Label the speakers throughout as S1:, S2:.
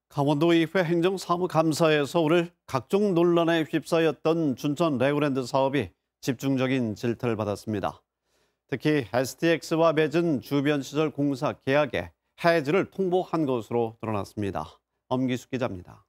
S1: 강원도의회 행정사무감사에서 오늘 각종 논란에 휩싸였던 춘천 레고랜드 사업이 집중적인 질타를 받았습니다. 특히 STX와 맺은 주변시설 공사 계약에 해지를 통보한 것으로 드러났습니다. 엄기숙 기자입니다.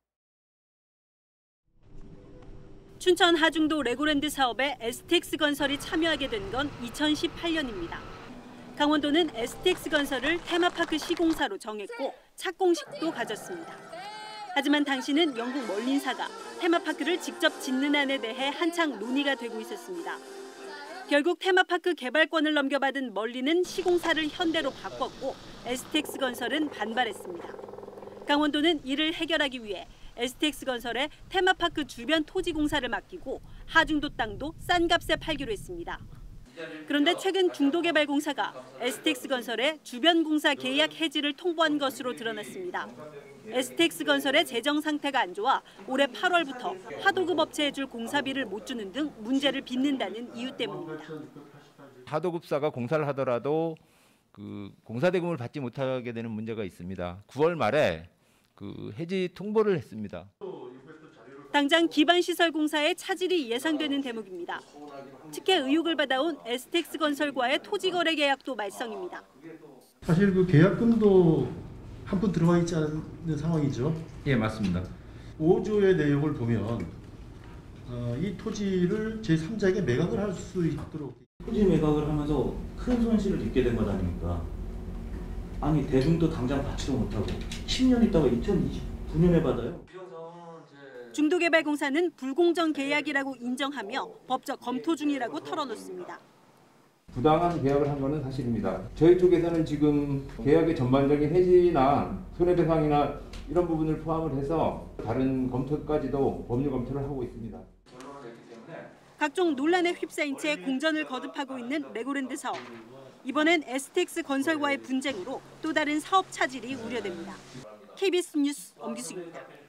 S2: 춘천 하중도 레고랜드 사업에 STX건설이 참여하게 된 건 2018년입니다. 강원도는 STX건설을 테마파크 시공사로 정했고 착공식도 가졌습니다. 하지만 당시는 영국 멀린사가 테마파크를 직접 짓는 안에 대해 한창 논의가 되고 있었습니다. 결국 테마파크 개발권을 넘겨받은 멀린은 시공사를 현대로 바꿨고 STX건설은 반발했습니다. 강원도는 이를 해결하기 위해 STX건설에 테마파크 주변 토지 공사를 맡기고 하중도 땅도 싼 값에 팔기로 했습니다. 그런데 최근 중도개발공사가 STX건설에 주변 공사 계약 해지를 통보한 것으로 드러났습니다. STX건설의 재정 상태가 안 좋아 올해 8월부터 하도급 업체에 줄 공사비를 못 주는 등 문제를 빚는다는 이유 때문입니다.
S3: 하도급사가 공사를 하더라도 공사 대금을 받지 못하게 되는 문제가 있습니다. 9월 말에 해지 통보를 했습니다.
S2: 당장 기반시설 공사에 차질이 예상되는 대목입니다. 특혜 의혹을 받아온 STX건설과의 토지 거래 계약도 말썽입니다.
S4: 사실 그 계약금도 한 푼 들어가 있지 않은 상황이죠.
S3: 예, 맞습니다.
S4: 5조의 내용을 보면 이 토지를 제3자에게 매각을 할 수 있도록.
S5: 토지 매각을 하면서 큰 손실을 입게 된 것 아닙니까? 아니 대중도 당장 받지도 못하고 10년 있다가 2029년에 받아요.
S2: 중도개발공사는 불공정 계약이라고 인정하며 법적 검토 중이라고 털어놓습니다.
S6: 부당한 계약을 한 것은 사실입니다. 저희 쪽에서는 지금 계약의 전반적인 해지나 손해배상이나 이런 부분을 포함을 해서 다른 검토까지도 법률 검토를 하고 있습니다.
S2: 각종 논란에 휩싸인 채 공전을 거듭하고 있는 레고랜드 사업. 이번엔 STX건설과의 분쟁으로 또 다른 사업 차질이 우려됩니다. KBS 뉴스 엄기숙입니다.